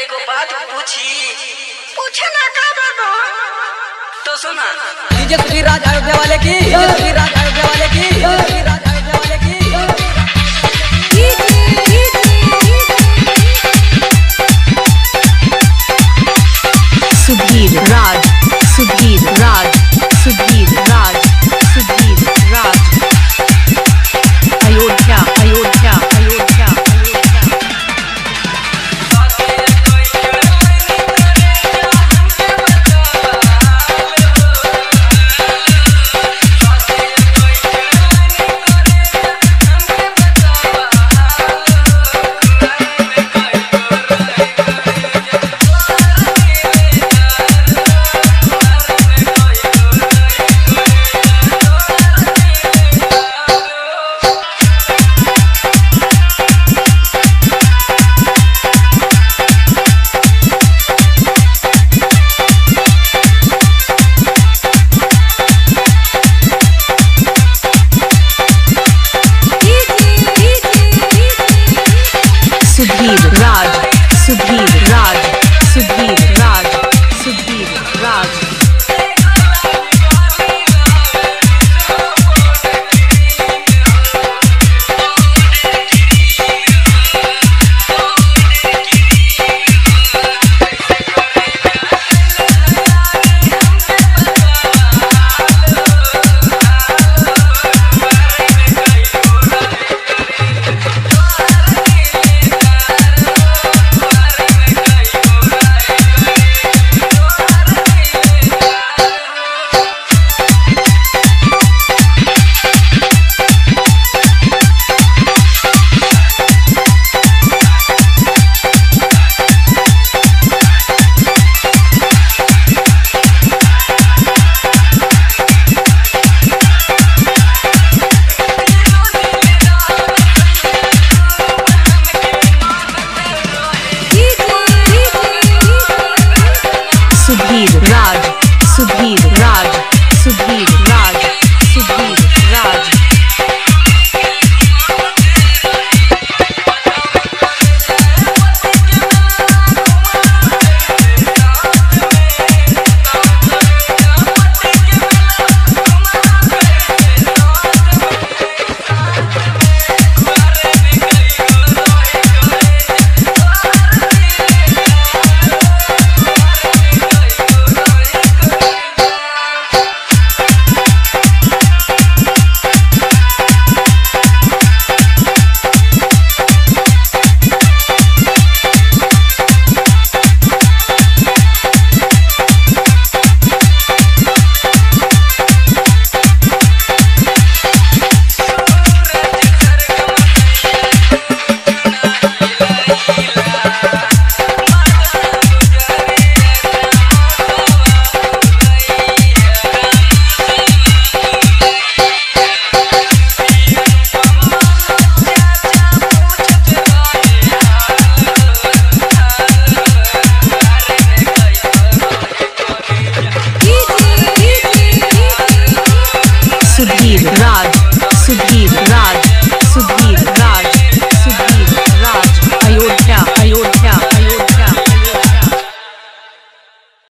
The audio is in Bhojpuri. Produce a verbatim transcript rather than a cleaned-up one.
को बात पूछी पूछे ना का बाबा तो सुना डीजे सुधीर राज अयोध्या वाले की डीजे सुधीर राज अयोध्या वाले की डीजे सुधीर राज अयोध्या वाले की सुधीर राज सुधीर राज सुधीर राज सुधीर राज अयोध्या अयोध्या अयोध्या सुधीर राज सुधीर राज सुधीर